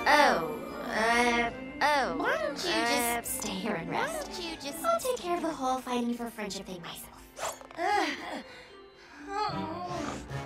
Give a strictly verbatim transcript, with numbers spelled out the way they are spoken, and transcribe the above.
Oh, uh, oh. Why don't you uh, just stay here and rest? Why don't you just... I'll take care of the whole fighting for friendship thing myself. Uh, oh.